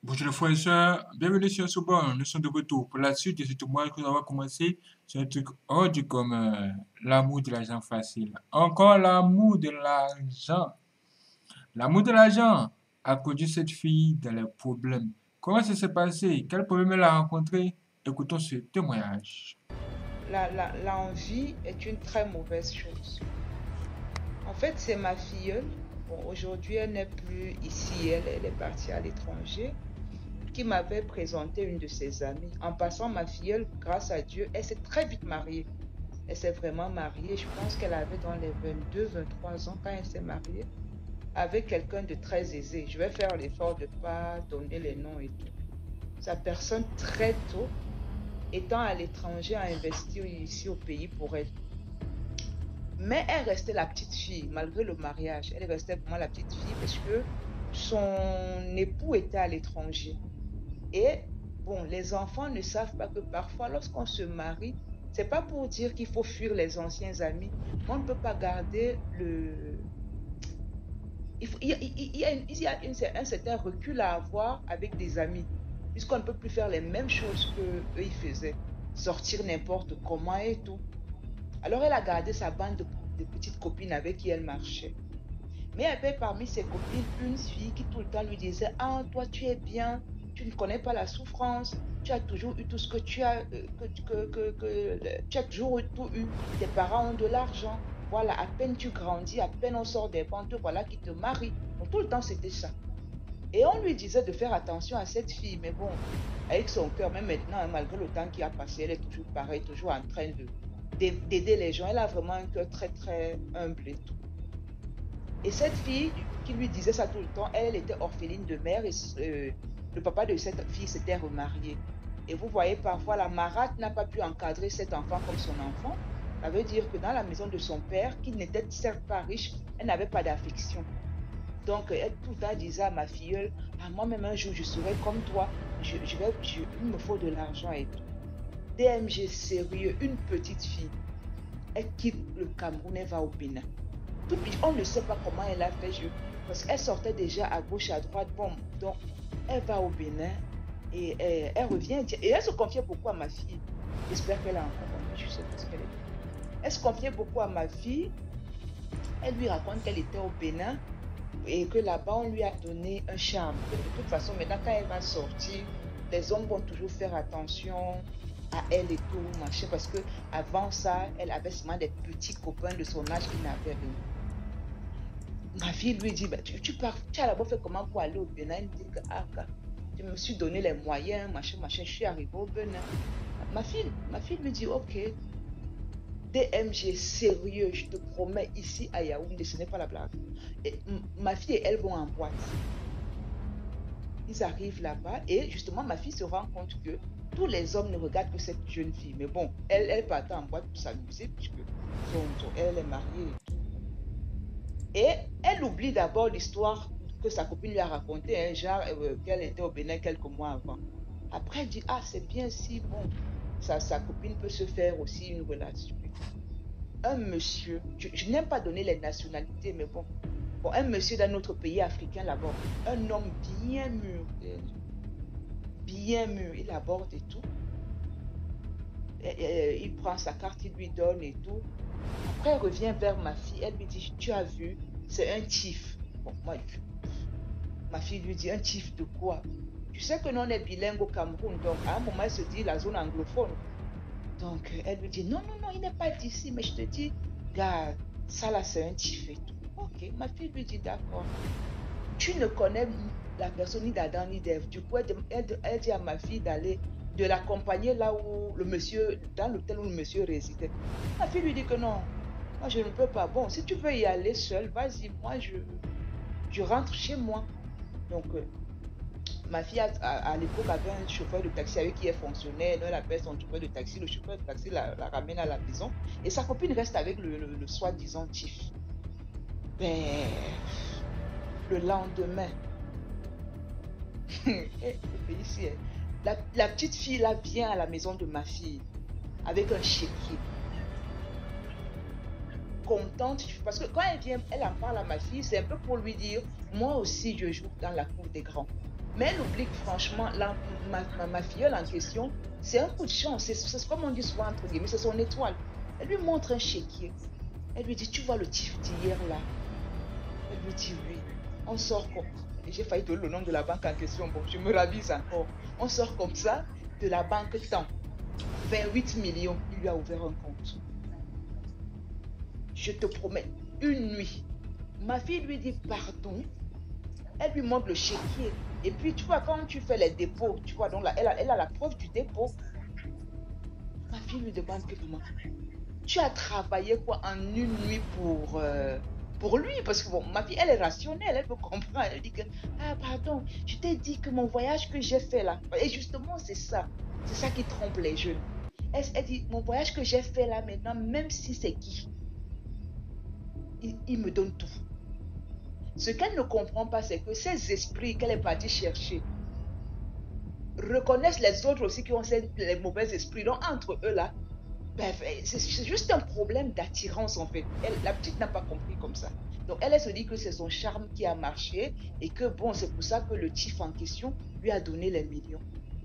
Bonjour les frères et sœurs, bienvenue sur ce banc. Nous sommes de retour pour la suite de ce témoignage que nous avons commencé sur un truc hors du commun, l'amour de l'argent facile. Encore l'amour de l'argent. L'amour de l'argent a conduit cette fille dans les problèmes. Comment ça s'est passé? Quel problème elle a rencontré? Écoutons ce témoignage. L'envie est une très mauvaise chose. En fait, c'est ma filleule. Bon, aujourd'hui, elle n'est plus ici, elle est partie à l'étranger, qui m'avait présenté une de ses amies. En passant, ma filleule, grâce à Dieu, elle s'est très vite mariée. Elle s'est vraiment mariée. Je pense qu'elle avait dans les 22, 23 ans quand elle s'est mariée avec quelqu'un de très aisé. Je vais faire l'effort de ne pas donner les noms et tout. Sa personne, très tôt, étant à l'étranger, a investi ici au pays pour elle. Mais elle restait la petite fille, malgré le mariage. Elle restait vraiment la petite fille parce que son époux était à l'étranger. Et bon, les enfants ne savent pas que parfois, lorsqu'on se marie, c'est pas pour dire qu'il faut fuir les anciens amis, mais on ne peut pas garder le. Un certain recul à avoir avec des amis, puisqu'on ne peut plus faire les mêmes choses que eux ils faisaient, sortir n'importe comment et tout. Alors elle a gardé sa bande de petites copines avec qui elle marchait. Mais il y avait parmi ses copines une fille qui tout le temps lui disait: ah, toi tu es bien, tu ne connais pas la souffrance, tu as toujours eu tout ce que tu as, tu as toujours tout eu, tes parents ont de l'argent, voilà, à peine tu grandis, à peine on sort des bancs, voilà qui te marie. Donc tout le temps c'était ça. Et on lui disait de faire attention à cette fille, mais bon, avec son cœur, même maintenant, hein, malgré le temps qui a passé, elle est toujours pareille, toujours en train d'aider les gens. Elle a vraiment un cœur très, très humble et tout. Et cette fille qui lui disait ça tout le temps, elle était orpheline de mère et le papa de cette fille s'était remarié. Et vous voyez, parfois, la marâtre n'a pas pu encadrer cet enfant comme son enfant. Ça veut dire que dans la maison de son père, qui n'était certes pas riche, elle n'avait pas d'affection. Donc, elle tout le temps disait à ma filleule: ah, moi-même un jour, je serai comme toi. Il me faut de l'argent et tout. DMG sérieux, une petite fille. Elle quitte le Cameroun, elle va au Bénin. On ne sait pas comment elle a fait, parce qu'elle sortait déjà à gauche, à droite. Bon, donc, elle va au Bénin et elle revient. Et elle se confiait beaucoup à ma fille. J'espère qu'elle a encore dormi, je sais pas ce qu'elle est. Elle se confiait beaucoup à ma fille. Elle lui raconte qu'elle était au Bénin et que là-bas, on lui a donné un charme. De toute façon, maintenant, quand elle va sortir, les hommes vont toujours faire attention à elle et tout, machin, parce que avant ça, elle avait seulement des petits copains de son âge qui n'avaient rien. Ma fille lui dit: bah, tu as d'abord fait comment pour aller au Bénin? Elle me dit que ah, je me suis donné les moyens, machin, machin, je suis arrivée au Bénin. Ma fille lui dit: ok, DMG, sérieux, je te promets, ici à Yaoundé, ce n'est pas la blague. Et ma fille et elle vont en boîte. Ils arrivent là-bas et justement, ma fille se rend compte que tous les hommes ne regardent que cette jeune fille. Mais bon, elle partait en boîte pour s'amuser puisque elle est mariée et tout. Et elle oublie d'abord l'histoire que sa copine lui a racontée, hein, genre qu'elle était au Bénin quelques mois avant. Après, elle dit: ah, c'est bien si, bon, sa copine peut se faire aussi une relation. Un monsieur, je n'aime pas donner les nationalités, mais bon, un monsieur d'un autre pays africain là-bas, un homme bien mûr, il aborde et tout. Il prend sa carte, il lui donne et tout. Après, elle revient vers ma fille, elle lui dit: tu as vu, c'est un tif. Bon, moi, ma fille lui dit: un tif de quoi? Tu sais que nous, on est bilingue au Cameroun, donc à un moment, elle se dit la zone anglophone. Donc, elle lui dit: non, non, non, il n'est pas d'ici, mais je te dis, gars, ça là, c'est un tif et tout. Ok, ma fille lui dit: d'accord. Tu ne connais la personne ni d'Adam ni d'Ève. Du coup, elle dit à ma fille d'aller, de l'accompagner là où le monsieur, dans l'hôtel où le monsieur résidait. Ma fille lui dit que non, moi je ne peux pas. Bon, si tu veux y aller seule, vas-y, moi je rentre chez moi. Donc, ma fille à l'époque avait un chauffeur de taxi avec qui elle fonctionnait. Elle appelle son chauffeur de taxi. Le chauffeur de taxi la ramène à la maison. Et sa copine reste avec le soi-disant tif. Ben, le lendemain, ici, la petite fille là vient à la maison de ma fille avec un chéquier. Contente, parce que quand elle vient, elle en parle à ma fille, c'est un peu pour lui dire: moi aussi je joue dans la cour des grands. Mais elle oublie que franchement, ma filleule en question, c'est un coup de chance. C'est comme on dit souvent entre guillemets, c'est son étoile. Elle lui montre un chéquier. Elle lui dit, tu vois le tif d'hier là? Elle lui dit oui. On sort comme... J'ai failli donner le nom de la banque en question. Bon, je me ravise encore. On sort comme ça de la banque tant. 28 millions, il lui a ouvert un compte. Je te promets, une nuit. Ma fille lui dit pardon. Elle lui montre le chéquier. Et puis, tu vois, quand tu fais les dépôts, tu vois, donc là, elle a la preuve du dépôt. Ma fille lui demande que comment? Tu as travaillé quoi en une nuit pour lui? Parce que bon, ma fille, elle est rationnelle, elle peut comprendre. Elle dit que, ah pardon, je t'ai dit que mon voyage que j'ai fait là. Et justement, c'est ça. C'est ça qui trompe les jeunes. Elle dit, mon voyage que j'ai fait là maintenant, même si c'est qui, il me donne tout. Ce qu'elle ne comprend pas, c'est que ces esprits qu'elle est partie chercher reconnaissent les autres aussi qui ont les mauvais esprits. Donc, entre eux là, ben, c'est juste un problème d'attirance en fait. La petite n'a pas compris comme ça. Donc, elle se dit que c'est son charme qui a marché et que bon, c'est pour ça que le tif en question lui a donné les millions.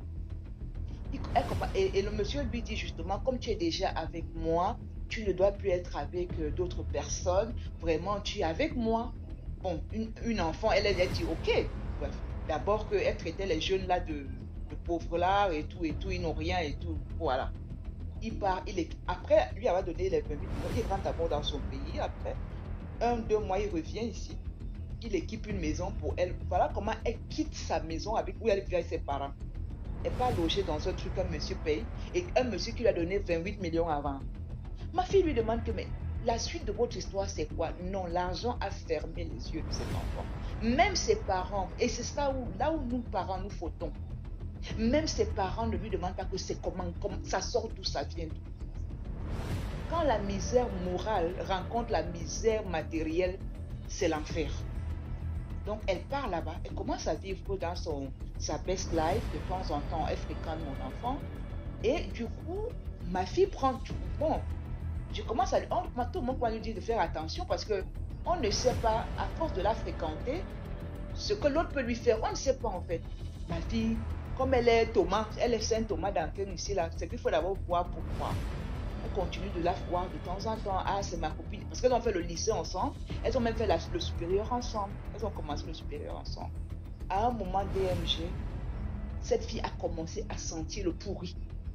Et le monsieur lui dit justement, comme tu es déjà avec moi, tu ne dois plus être avec d'autres personnes. Vraiment, tu es avec moi. Bon, une enfant, elle dit ok. Bref, d'abord qu'elle traitait les jeunes là de pauvres là et tout, ils n'ont rien et tout. Voilà. Il part, après lui avoir donné les 28 millions, il rentre d'abord dans son pays. Après 2 mois, il revient ici. Il équipe une maison pour elle. Voilà comment elle quitte sa maison où elle vit avec ses parents. Elle n'est pas logée dans un truc qu'un monsieur paye et un monsieur qui lui a donné 28 millions avant. Ma fille lui demande que, mais la suite de votre histoire, c'est quoi? Non, l'argent a fermé les yeux de cet enfant. Même ses parents, et c'est ça là où nous, parents, nous fautons. Même ses parents ne lui demandent pas que c'est comment ça sort d'où, ça vient d'où. Quand la misère morale rencontre la misère matérielle, c'est l'enfer. Donc, elle part là-bas, elle commence à vivre dans sa best life. De temps en temps, elle fréquente mon enfant. Et du coup, ma fille prend tout. Bon, je commence à tout le monde va lui dire de faire attention parce que on ne sait pas, à force de la fréquenter, ce que l'autre peut lui faire. On ne sait pas en fait. Ma fille, comme elle est Thomas, elle est Saint Thomas d'Aquin ici, là, c'est qu'il faut d'abord voir pourquoi. On continue de la voir de temps en temps. Ah, c'est ma copine. Parce qu'elles ont fait le lycée ensemble. Elles ont même fait le supérieur ensemble. Elles ont commencé le supérieur ensemble. À un moment DMG, cette fille a commencé à sentir le pourri.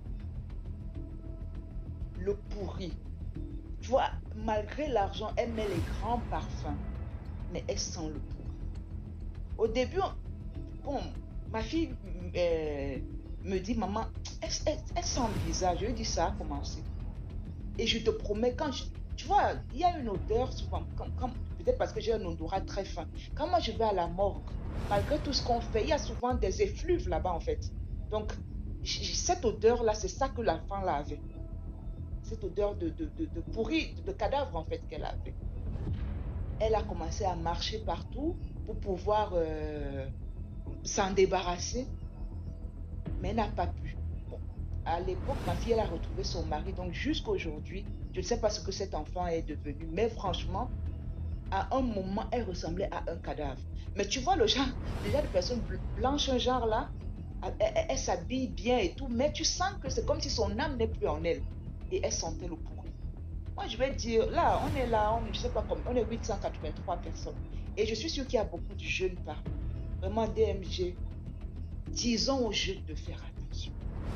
Le pourri. Tu vois, malgré l'argent, elle met les grands parfums. Mais elle sent le pourri. Au début, bon, ma fille me dit, maman, elle sent bizarre. Je lui dis, ça a commencé. Et je te promets, tu vois, il y a une odeur souvent, peut-être parce que j'ai un odorat très fin. Quand moi je vais à la morgue, malgré tout ce qu'on fait, il y a souvent des effluves là-bas en fait. Donc, cette odeur-là, c'est ça que l'enfant là avait. Cette odeur de pourri, de cadavre en fait qu'elle avait. Elle a commencé à marcher partout pour pouvoir s'en débarrasser, mais elle n'a pas pu. À l'époque, ma fille, elle a retrouvé son mari. Donc, jusqu'à aujourd'hui, je ne sais pas ce que cet enfant est devenu. Mais franchement, à un moment, elle ressemblait à un cadavre. Mais tu vois, le genre de personne blanche, un genre là, elle s'habille bien et tout. Mais tu sens que c'est comme si son âme n'est plus en elle. Et elle sentait le pourri. Moi, je vais dire, là, je ne sais pas comment, on est 883 personnes. Et je suis sûre qu'il y a beaucoup de jeunes parmi. Vraiment, DMG, disons aux jeunes de faire attention.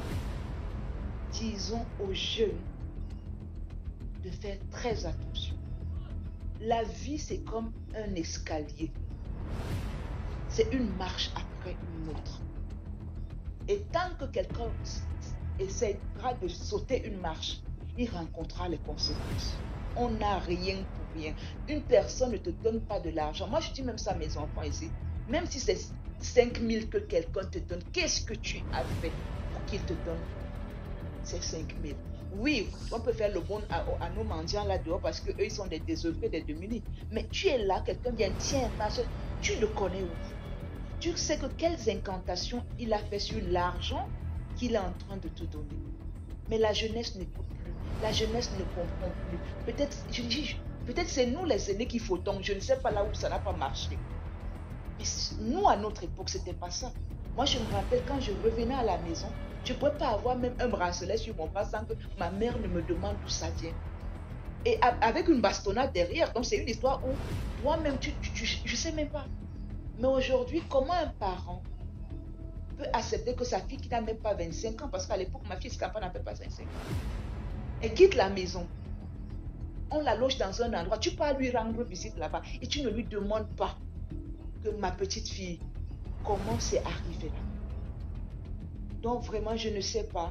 Disons aux jeunes de faire très attention. La vie, c'est comme un escalier. C'est une marche après une autre. Et tant que quelqu'un essaiera de sauter une marche, il rencontrera les conséquences. On n'a rien pour rien. Une personne ne te donne pas de l'argent. Moi, je dis même ça à mes enfants ici. Même si c'est 5 000 que quelqu'un te donne, qu'est-ce que tu as fait pour qu'il te donne ces 5 000? Oui, on peut faire le bon à nos mendiants là dehors parce qu'eux, ils sont des désœuvrés, des démunis. Mais tu es là, quelqu'un vient, tiens, tu le connais où? Tu sais que quelles incantations il a fait sur l'argent qu'il est en train de te donner. Mais la jeunesse n'écoute plus. La jeunesse ne comprend plus. Peut-être c'est nous les aînés qu'il faut donc. Je ne sais pas là où ça n'a pas marché. Nous, à notre époque, c'était pas ça. Moi, je me rappelle quand je revenais à la maison, je ne pouvais pas avoir même un bracelet sur mon bras sans que ma mère ne me demande d'où ça vient. Et avec une bastonnade derrière. Donc, c'est une histoire où toi-même, je ne sais même pas. Mais aujourd'hui, comment un parent peut accepter que sa fille qui n'a même pas 25 ans, parce qu'à l'époque, ma fille Scampa n'avait pas 25 ans, elle quitte la maison, on la loge dans un endroit, tu peux lui rendre visite là-bas et tu ne lui demandes pas que ma petite fille, comment c'est arrivé là. Donc vraiment, je ne sais pas.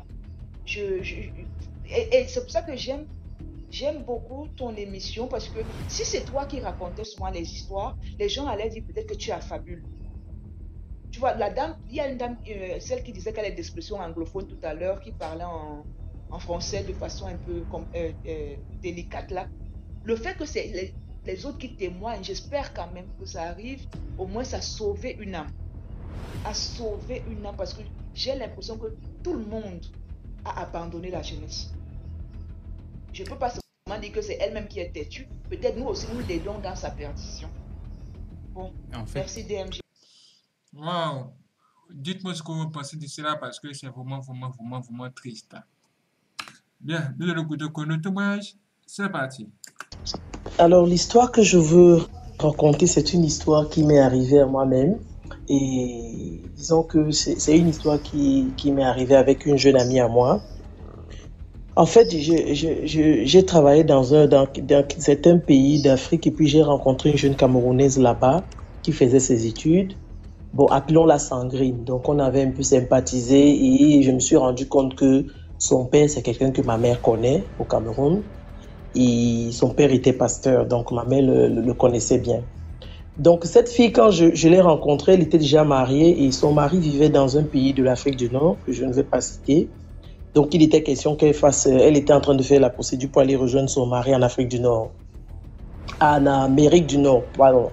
Et c'est pour ça que j'aime beaucoup ton émission, parce que si c'est toi qui racontais souvent les histoires, les gens allaient dire peut-être que tu affabules. Tu vois, la dame, il y a une dame, celle qui disait qu'elle est d'expression anglophone tout à l'heure, qui parlait en français de façon un peu délicate là. Le fait que c'est les autres qui témoignent, j'espère quand même que ça arrive, au moins ça a sauvé une âme. A sauvé une âme, parce que j'ai l'impression que tout le monde a abandonné la jeunesse. Je ne peux pas seulement dire que c'est elle-même qui est têtue. Peut-être nous aussi, nous l'aidons dans sa perdition. Bon, En fait, merci DMG. wow. Dites-moi ce que vous pensez de cela parce que c'est vraiment triste. Bien, nous allons écouter notre témoignage. C'est parti. Alors, l'histoire que je veux raconter, c'est une histoire qui m'est arrivée à moi-même. Et disons que c'est une histoire qui m'est arrivée avec une jeune amie à moi. En fait, j'ai travaillé dans certains pays d'Afrique et puis j'ai rencontré une jeune Camerounaise là-bas qui faisait ses études. Bon, appelons-la Sangrine. Donc, on avait un peu sympathisé et je me suis rendu compte que son père, c'est quelqu'un que ma mère connaît au Cameroun. Et son père était pasteur, donc ma mère le connaissait bien. Donc, cette fille, quand je l'ai rencontrée, elle était déjà mariée et son mari vivait dans un pays de l'Afrique du Nord, que je ne vais pas citer. Donc, il était question elle était en train de faire la procédure pour aller rejoindre son mari en Afrique du Nord. En Amérique du Nord.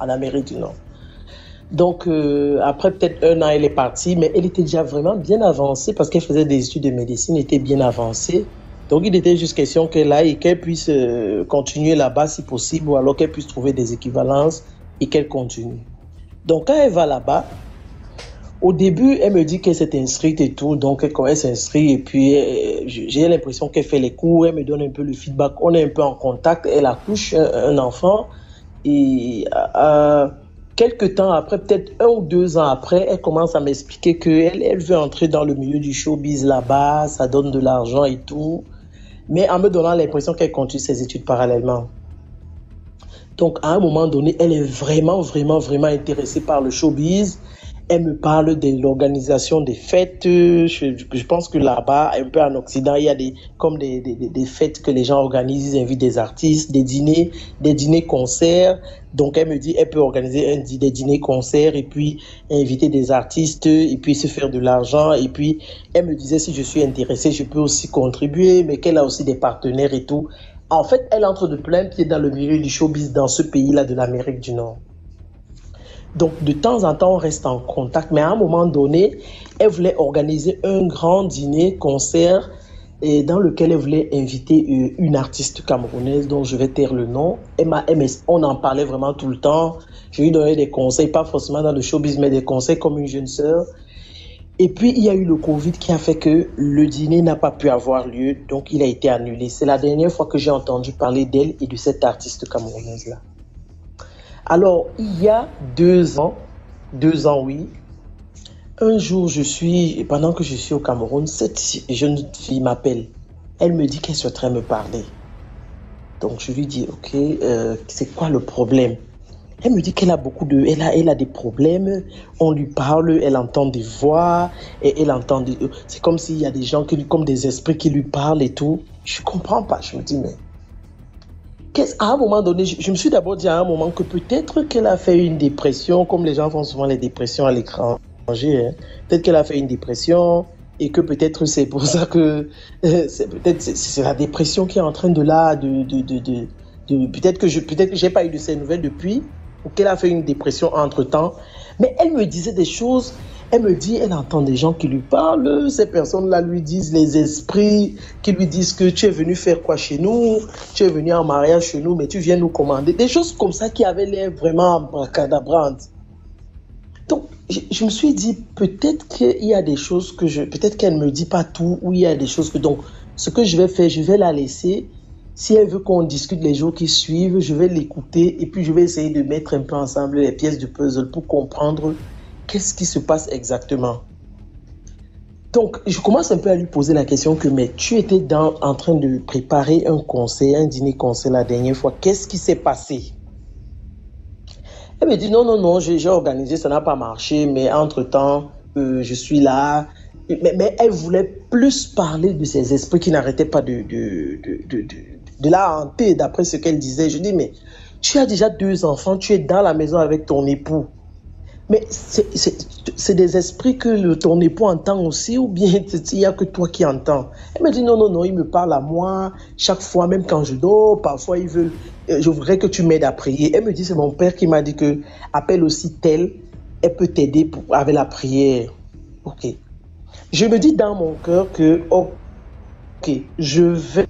Donc, après peut-être un an, elle est partie, mais elle était déjà vraiment bien avancée parce qu'elle faisait des études de médecine, elle était bien avancée. Donc, il était juste question qu'elle aille et qu'elle puisse continuer là-bas si possible, ou alors qu'elle puisse trouver des équivalences et qu'elle continue. Donc, quand elle va là-bas, au début, elle me dit qu'elle s'est inscrite et tout, donc elle s'inscrit et puis j'ai l'impression qu'elle fait les cours, elle me donne un peu le feedback, on est un peu en contact, elle accouche un enfant et quelques temps après, peut-être 1 ou 2 ans après, elle commence à m'expliquer qu'elle veut entrer dans le milieu du showbiz là-bas, ça donne de l'argent et tout, mais en me donnant l'impression qu'elle continue ses études parallèlement. Donc, à un moment donné, elle est vraiment intéressée par le showbiz. Elle me parle de l'organisation des fêtes. Je pense que là-bas, un peu en Occident, il y a des fêtes que les gens organisent. Ils invitent des artistes, des dîners concerts. Donc, elle me dit, elle peut organiser des dîners concerts et puis inviter des artistes et puis se faire de l'argent. Et puis, elle me disait, si je suis intéressée, je peux aussi contribuer, mais qu'elle a aussi des partenaires et tout. En fait, elle entre de plein pied dans le milieu du showbiz dans ce pays-là de l'Amérique du Nord. Donc, de temps en temps, on reste en contact. Mais à un moment donné, elle voulait organiser un grand dîner, concert, et dans lequel elle voulait inviter une artiste camerounaise dont je vais taire le nom. On en parlait vraiment tout le temps. Je lui donnais des conseils, pas forcément dans le showbiz, mais des conseils comme une jeune sœur. Et puis, il y a eu le Covid qui a fait que le dîner n'a pas pu avoir lieu. Donc, il a été annulé. C'est la dernière fois que j'ai entendu parler d'elle et de cette artiste camerounaise-là. Alors, il y a 2 ans, oui, un jour, pendant que je suis au Cameroun, cette jeune fille m'appelle. Elle me dit qu'elle souhaiterait me parler. Donc, je lui dis, ok, c'est quoi le problème? Elle me dit qu'elle a elle a des problèmes. On lui parle, elle entend des voix, et elle entend c'est comme s'il y a des gens comme des esprits qui lui parlent et tout. Je comprends pas. Je me dis, mais à un moment donné, je me suis d'abord dit à un moment que peut-être qu'elle a fait une dépression, comme les gens font souvent les dépressions à l'étranger. Hein. Peut-être qu'elle a fait une dépression et que peut-être c'est pour ça que c'est la dépression qui est en train peut-être que j'ai pas eu de ces nouvelles depuis, ou qu'elle a fait une dépression entre-temps. Mais elle me disait des choses. Elle me dit, elle entend des gens qui lui parlent. Ces personnes-là lui disent, les esprits qui lui disent que tu es venu faire quoi chez nous? Tu es venu en mariage chez nous, mais tu viens nous commander. Des choses comme ça qui avaient l'air vraiment abracadabrantes. Donc, je me suis dit, peut-être qu'il y a des choses peut-être qu'elle ne me dit pas tout, ou il y a des choses que, donc, ce que je vais faire, je vais la laisser. Si elle veut qu'on discute les jours qui suivent, je vais l'écouter et puis je vais essayer de mettre un peu ensemble les pièces du puzzle pour comprendre qu'est-ce qui se passe exactement. Donc, je commence un peu à lui poser la question que, mais tu étais en train de préparer un dîner conseil la dernière fois. Qu'est-ce qui s'est passé? Elle me dit, non, j'ai organisé, ça n'a pas marché, mais entre-temps, je suis là. Mais elle voulait plus parler de ces esprits qui n'arrêtaient pas de la hanter, d'après ce qu'elle disait. Je dis, mais tu as déjà 2 enfants, tu es dans la maison avec ton époux. Mais c'est des esprits que ton époux entend aussi, ou bien il n'y a que toi qui entends? Elle me dit non, il me parle à moi, chaque fois, même quand je dors, parfois ils veulent, je voudrais que tu m'aides à prier. Elle me dit, c'est mon père qui m'a dit que appelle aussi telle, elle peut t'aider avec la prière. Ok. Je me dis dans mon cœur que, ok, je vais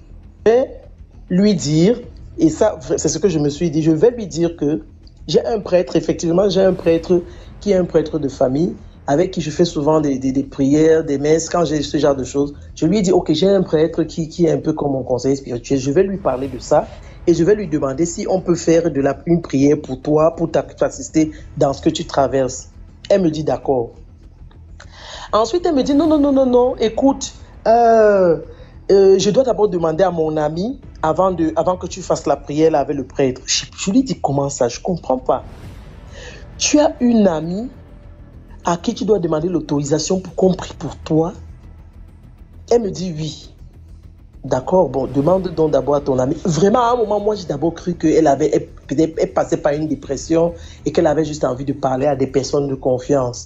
lui dire, et ça, c'est ce que je me suis dit, je vais lui dire que j'ai un prêtre, effectivement, j'ai un prêtre qui est un prêtre de famille, avec qui je fais souvent des prières, des messes, quand j'ai ce genre de choses. Je lui ai dit, ok, j'ai un prêtre qui est un peu comme mon conseiller spirituel, je vais lui parler de ça, et je vais lui demander si on peut faire une prière pour toi, pour t'assister dans ce que tu traverses. Elle me dit d'accord. Ensuite, elle me dit, non, écoute, je dois d'abord demander à mon ami, avant que tu fasses la prière avec le prêtre. Je lui dis, comment ça? Je ne comprends pas. Tu as une amie à qui tu dois demander l'autorisation pour qu'on prie pour toi? Elle me dit oui. D'accord, bon, demande donc d'abord à ton amie. Vraiment, à un moment, moi, j'ai d'abord cru qu'elle passait par une dépression et qu'elle avait juste envie de parler à des personnes de confiance.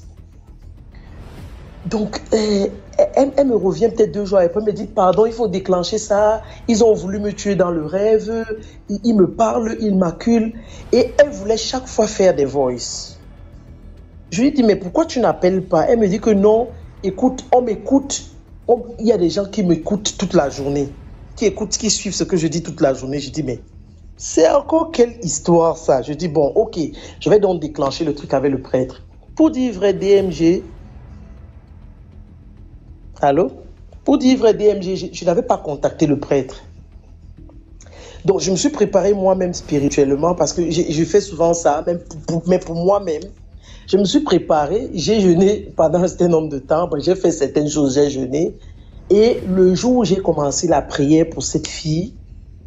Donc, elle me revient peut-être 2 jours après, elle me dit, pardon, il faut déclencher ça. Ils ont voulu me tuer dans le rêve. Ils me parlent, ils m'acculent. Et elle voulait chaque fois faire des voices. Je lui dis, mais pourquoi tu n'appelles pas? Elle me dit que non, écoute, on m'écoute. Il y a des gens qui m'écoutent toute la journée, qui suivent ce que je dis toute la journée. Je dis, mais c'est encore quelle histoire ça? Je dis, bon, ok, je vais donc déclencher le truc avec le prêtre. Pour dire vrai, DMG, allô? Pour dire vrai, DMG, je n'avais pas contacté le prêtre. Donc, je me suis préparé moi-même spirituellement parce que je fais souvent ça, mais pour moi-même. Je me suis préparé, j'ai jeûné pendant un certain nombre de temps, j'ai fait certaines choses, j'ai jeûné. Et le jour où j'ai commencé la prière pour cette fille,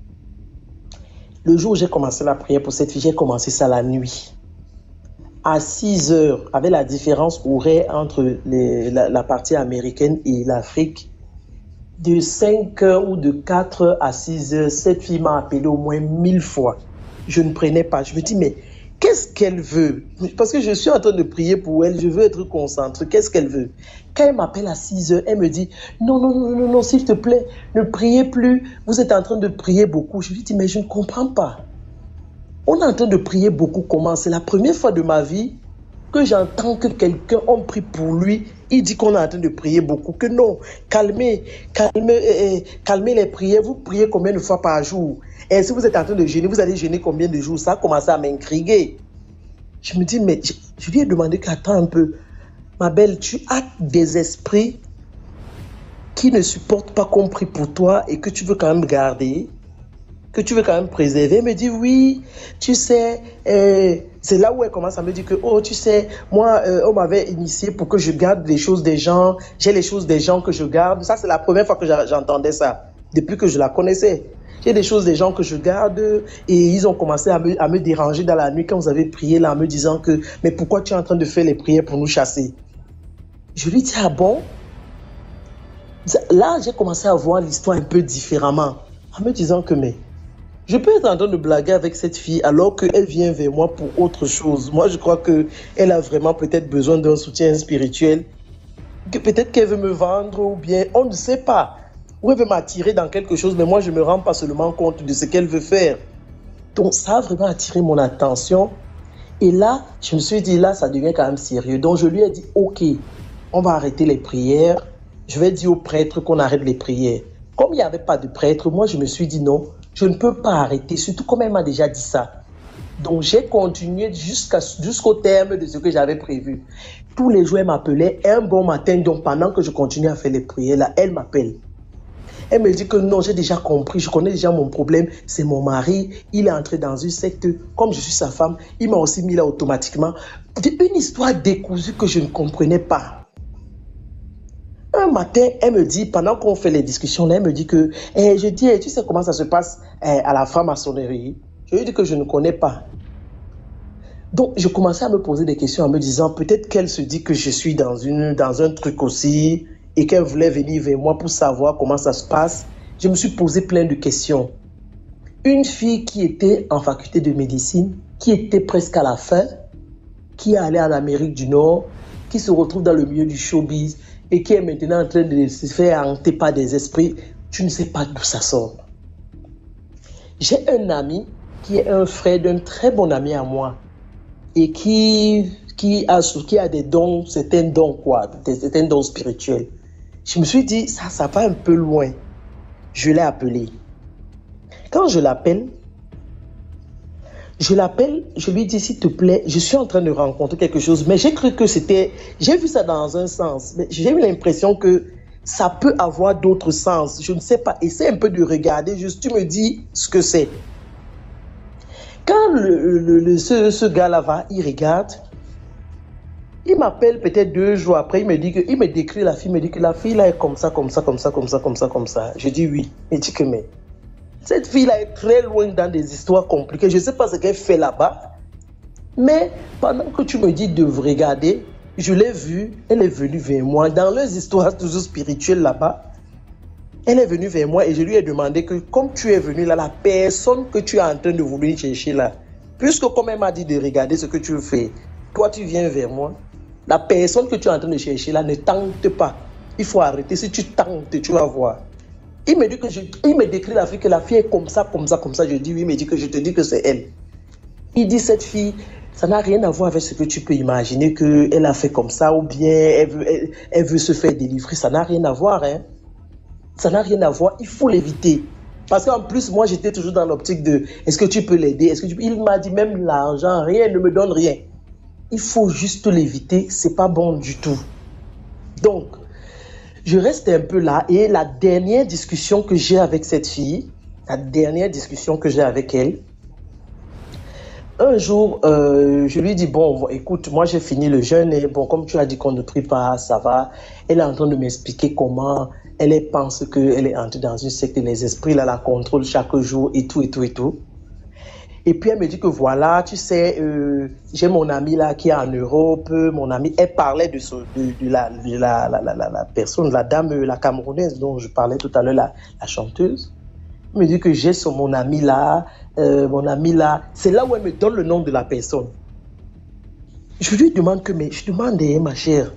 j'ai commencé ça la nuit. À 6 heures, avec la différence horaire entre la partie américaine et l'Afrique, de 5 heures ou de 4 heures à 6 heures, cette fille m'a appelé au moins 1000 fois. Je ne prenais pas. Je me dis, mais qu'est-ce qu'elle veut? Parce que je suis en train de prier pour elle, je veux être concentré. Qu'est-ce qu'elle veut? Quand elle m'appelle à 6 heures, elle me dit, non, s'il te plaît, ne priez plus. Vous êtes en train de prier beaucoup. Je lui dis, mais je ne comprends pas. On est en train de prier beaucoup comment? C'est la première fois de ma vie que j'entends que quelqu'un, on prie pour lui, il dit qu'on est en train de prier beaucoup, que non, calmez les prières, vous priez combien de fois par jour? Et si vous êtes en train de jeûner, vous allez jeûner combien de jours? Ça a commencé à m'intriguer. Je me dis, mais je lui ai demandé qu'attends un peu, ma belle, tu as des esprits qui ne supportent pas qu'on prie pour toi et que tu veux quand même garder, que tu veux quand même préserver. Elle me dit, oui, tu sais, c'est là où elle commence à me dire que, oh, tu sais, moi, on m'avait initié pour que je garde les choses des gens, j'ai les choses des gens que je garde. Ça, c'est la première fois que j'entendais ça, depuis que je la connaissais. J'ai des choses des gens que je garde et ils ont commencé à me déranger dans la nuit quand vous avez prié là en me disant que, mais pourquoi tu es en train de faire les prières pour nous chasser? Je lui dis, ah bon? Là, j'ai commencé à voir l'histoire un peu différemment, en me disant que, mais je peux être en train de blaguer avec cette fille alors qu'elle vient vers moi pour autre chose. Moi, je crois qu'elle a vraiment peut-être besoin d'un soutien spirituel, que peut-être qu'elle veut me vendre ou bien, on ne sait pas. Ou elle veut m'attirer dans quelque chose, mais moi, je ne me rends pas seulement compte de ce qu'elle veut faire. Donc, ça a vraiment attiré mon attention. Et là, je me suis dit, là, ça devient quand même sérieux. Donc, je lui ai dit, ok, on va arrêter les prières. Je vais dire au prêtre qu'on arrête les prières. Comme il n'y avait pas de prêtre, moi, je me suis dit non, je ne peux pas arrêter, surtout comme elle m'a déjà dit ça. Donc, j'ai continué jusqu'au terme de ce que j'avais prévu. Tous les jours, elle m'appelait. Un bon matin, donc pendant que je continuais à faire les prières, là, elle m'appelle. Elle me dit que non, j'ai déjà compris, je connais déjà mon problème, c'est mon mari, il est entré dans une secte, comme je suis sa femme, il m'a aussi mis là automatiquement. Une histoire décousue que je ne comprenais pas. Un matin, elle me dit, pendant qu'on fait les discussions, là, elle me dit que, je dis, tu sais comment ça se passe à la franc-maçonnerie? Je lui dis que je ne connais pas. Donc, je commençais à me poser des questions en me disant, peut-être qu'elle se dit que je suis dans un truc aussi, et qu'elle voulait venir vers moi pour savoir comment ça se passe. Je me suis posé plein de questions. Une fille qui était en faculté de médecine, qui était presque à la fin, qui est allée en Amérique du Nord, qui se retrouve dans le milieu du showbiz et qui est maintenant en train de se faire hanter par des esprits, tu ne sais pas d'où ça sort. J'ai un ami qui est un frère d'un très bon ami à moi et qui a des dons, certains dons spirituels. Je me suis dit, ça va un peu loin. Je l'ai appelé. Quand je l'appelle, je lui dis, s'il te plaît, je suis en train de rencontrer quelque chose, mais j'ai cru que j'ai vu ça dans un sens, mais j'ai eu l'impression que ça peut avoir d'autres sens. Je ne sais pas, essaie un peu de regarder, juste tu me dis ce que c'est. Quand ce gars-là va, il regarde, il m'appelle peut-être 2 jours après, il me décrit la fille, il me dit que la fille là est comme ça. Je dis oui. Il dit que mais cette fille-là est très loin dans des histoires compliquées. Je ne sais pas ce qu'elle fait là-bas. Mais pendant que tu me dis de regarder, je l'ai vue, elle est venue vers moi. Dans leurs histoires toujours spirituelles là-bas, elle est venue vers moi et je lui ai demandé que comme tu es venu là, la personne que tu es en train de vouloir chercher là, puisque comme elle m'a dit de regarder ce que tu fais, toi tu viens vers moi, la personne que tu es en train de chercher là ne tente pas. Il faut arrêter. Si tu tentes, tu vas voir. Il me dit il me décrit la fille, que la fille est comme ça. Je dis oui, il me dit que je te dis que c'est elle. Il dit cette fille, ça n'a rien à voir avec ce que tu peux imaginer qu'elle a fait comme ça ou bien elle veut se faire délivrer. Ça n'a rien à voir. Hein. Ça n'a rien à voir. Il faut l'éviter. Parce qu'en plus, moi, j'étais toujours dans l'optique de est-ce que tu peux l'aider? Il m'a dit même l'argent, rien, ne me donne rien. Il faut juste l'éviter. C'est pas bon du tout. Donc, je reste un peu là et la dernière discussion que j'ai avec cette fille, un jour, je lui dis, bon, écoute, moi j'ai fini le jeûne et bon, comme tu as dit qu'on ne prie pas, ça va. Elle est en train de m'expliquer comment elle pense qu'elle est entrée dans une secte, les esprits là la contrôlent chaque jour et tout. Et puis elle me dit que voilà, tu sais, j'ai mon amie là qui est en Europe, mon amie, elle parlait de la personne, la dame, la Camerounaise dont je parlais tout à l'heure, la chanteuse. Elle me dit que j'ai mon amie là, c'est là où elle me donne le nom de la personne. Je lui demande ma chère,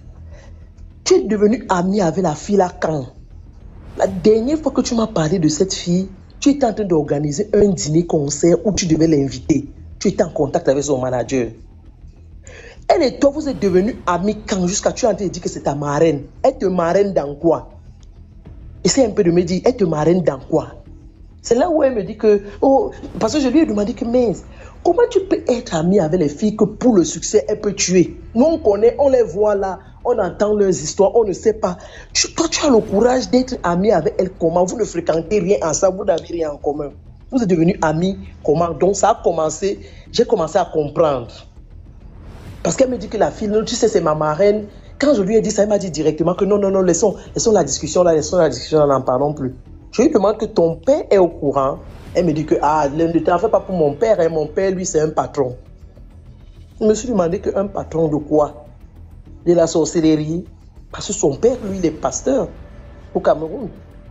tu es devenue amie avec la fille là quand? La dernière fois que tu m'as parlé de cette fille, tu étais en train d'organiser un dîner-concert où tu devais l'inviter. Tu étais en contact avec son manager. Elle et toi, vous êtes devenus amis quand jusqu'à tu es en train de dire que c'est ta marraine. Elle te marraine dans quoi? Essaye un peu de me dire, elle te marraine dans quoi? C'est là où elle me dit que... Oh, parce que je lui ai demandé que, mais comment tu peux être amie avec les filles que pour le succès, elle peut tuer? Nous, on connaît, on les voit là, on entend leurs histoires, on ne sait pas. Toi, tu as le courage d'être amie avec elle comment? Vous ne fréquentez rien ensemble, vous n'avez rien en commun. Vous êtes devenus amis comment? Donc ça a commencé, j'ai commencé à comprendre. Parce qu'elle me dit que la fille, tu sais, c'est ma marraine. Quand je lui ai dit ça, elle m'a dit directement que non, laissons la discussion là, n'en parlons plus. Je lui demande que ton père est au courant. Elle me dit que, ne t'en fais pas pour mon père. Hein. Mon père, lui, c'est un patron. Je me suis demandé qu'un patron de quoi? De la sorcellerie. Parce que son père, lui, il est pasteur au Cameroun.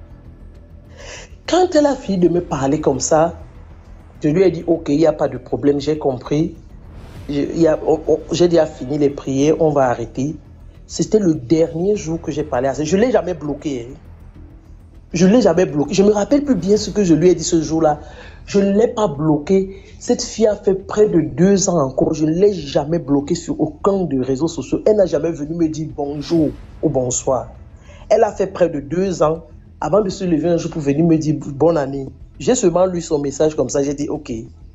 Quand elle a fini de me parler comme ça, je lui ai dit, ok, il n'y a pas de problème, j'ai compris. J'ai déjà fini les prières, on va arrêter. C'était le dernier jour que j'ai parlé à ça. Je ne l'ai jamais bloqué. Hein. Je ne l'ai jamais bloqué. Je ne me rappelle plus bien ce que je lui ai dit ce jour-là. Je ne l'ai pas bloqué. Cette fille a fait près de 2 ans encore. Je ne l'ai jamais bloqué sur aucun des réseaux sociaux. Elle n'a jamais venu me dire bonjour ou bonsoir. Elle a fait près de 2 ans avant de se lever un jour pour venir me dire bonne année. J'ai seulement lu son message comme ça. J'ai dit ok.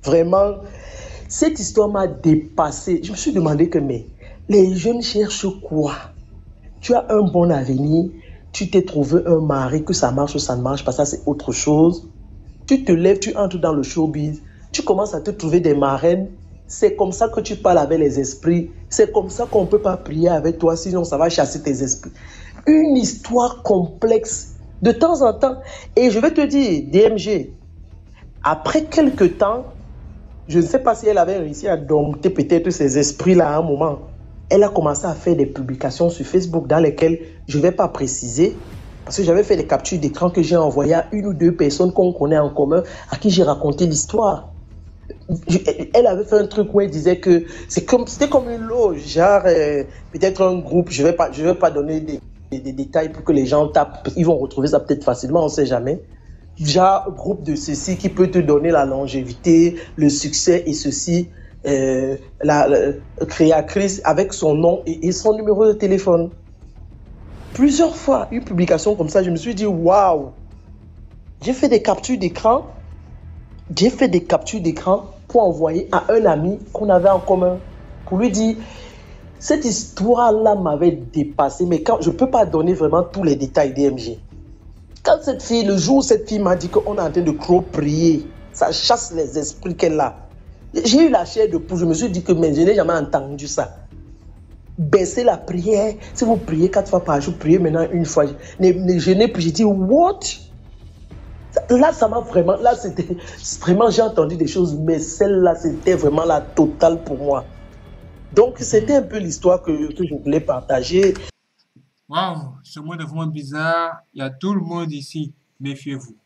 Vraiment, cette histoire m'a dépassé. Je me suis demandé que, mais les jeunes cherchent quoi? Tu as un bon avenir, tu t'es trouvé un mari, que ça marche ou ça ne marche pas, ça c'est autre chose. Tu te lèves, tu entres dans le showbiz, tu commences à te trouver des marraines. C'est comme ça que tu parles avec les esprits. C'est comme ça qu'on ne peut pas prier avec toi, sinon ça va chasser tes esprits. Une histoire complexe de temps en temps. Et je vais te dire, DMG, après quelques temps, je ne sais pas si elle avait réussi à dompter peut-être ces esprits-là à un moment. Elle a commencé à faire des publications sur Facebook dans lesquelles je ne vais pas préciser, parce que j'avais fait des captures d'écran que j'ai envoyées à une ou deux personnes qu'on connaît en commun, à qui j'ai raconté l'histoire. Elle avait fait un truc où elle disait que c'était comme une loge, genre peut-être un groupe, je vais pas donner des détails pour que les gens tapent, ils vont retrouver ça peut-être facilement, on ne sait jamais. Genre groupe de ceci qui peut te donner la longévité, le succès et ceci, la créatrice avec son nom et son numéro de téléphone. Plusieurs fois, une publication comme ça, je me suis dit waouh, j'ai fait des captures d'écran. J'ai fait des captures d'écran pour envoyer à un ami qu'on avait en commun, pour lui dire, cette histoire-là m'avait dépassé, mais quand je ne peux pas donner vraiment tous les détails DMG. Quand le jour où cette fille m'a dit qu'on est en train de prier, ça chasse les esprits qu'elle a. J'ai eu la chair de poule, je me suis dit que mais je n'ai jamais entendu ça. Baissez la prière, si vous priez 4 fois par jour, priez maintenant une fois. Ne jeûnez plus, j'ai dit, what? Là, ça m'a vraiment, là, c'était vraiment, j'ai entendu des choses, mais celle-là, c'était vraiment la totale pour moi. Donc, c'était un peu l'histoire que je voulais partager. Waouh, ce monde est vraiment bizarre. Il y a tout le monde ici. Méfiez-vous.